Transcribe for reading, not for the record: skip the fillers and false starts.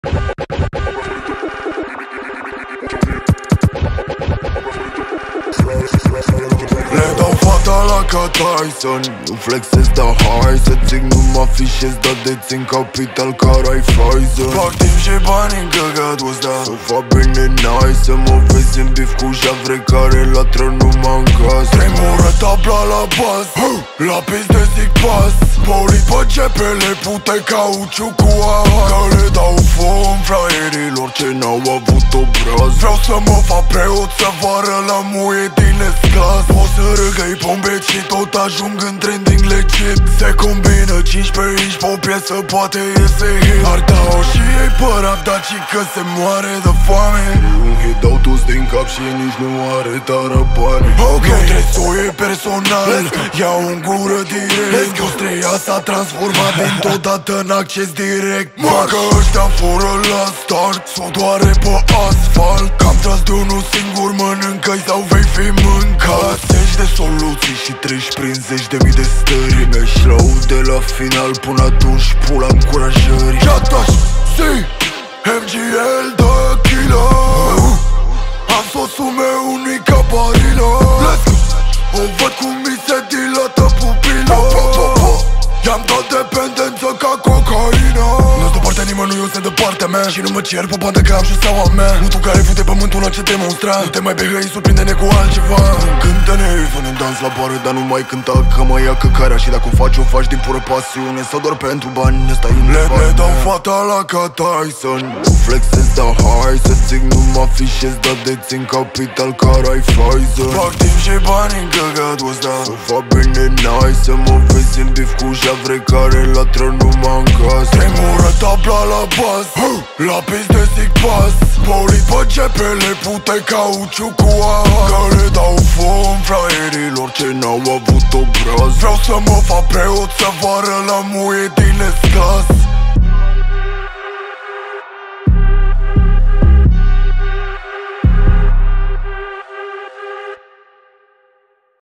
Le dau fata la ca Tyson. Nu flexez, dar hai să zic, nu mă afișez, dar dețin capital care ai Pfizer. Fac timp și bani în căcatul ăsta, să fac bine nice, să mă vezi în bif cu javre care latră numai în casă. Tremură tabla la bas, la pis de zic pas. Polit pe cepele, pute cauciu cu aha, că le dau fum fraierilor ce n-au avut obraz. Vreau să mă fac preot, să vară la muie din esclas. O să râgăi pombe și tot ajung în trending legit. Se combină 15 inci pe o piesă, poate iese hit. Ar dau și ei pe rap, dar și că se moare de foame. Un hit dau toți din cap și nici nu are tară bani. Ok, nu trebuie personal, iau în gură direct. Industria s-a transformat dintr-odată în acces direct. Dacă ăștia fură la start, s-o doare pe asfalt. Cam tras de unul singur, mănâncă-i sau vei fi mâncat. Zeci de soluții și treci prin zeci de mii de stări. Mi-aș rău de la final, până atunci pula încurajării. Ia taci, zi, MGL de kilo. Am sosul meu unic ca barilo. O văd cum mi se dilată pupila. I-am dat dependență ca cocaina. Nu-ți departe nimeni, eu sunt de partea mea. Și nu mă cer pe bandă că am și steaua mea. Nu tu care fute pământul la ce demonstra. Nu te mai behăi, surprinde-ne cu altceva. Cântă-ne, fă-ne dans la bară, dar nu mai cânta că mă ia căcarea. Și dacă o faci, o faci din pură pasiune sau doar pentru bani, ăsta e le dau fata la ca Tyson. Nu flexez, dar hai să zic, nu mă afișez, dar dețin capital care ai Pfizer. Fac timp și bani în căcatul ăsta, să fac bine nice, să mă vezi în bif cu javre care latră numai în casă. Tremură tabla la bas, la pis de zic pas. Polit pe cepele, pute cauciu cu aha, că le dau fum fraierilor ce n-au avut obraz. Vreau să mă fac preot, să vară la muie din esclas.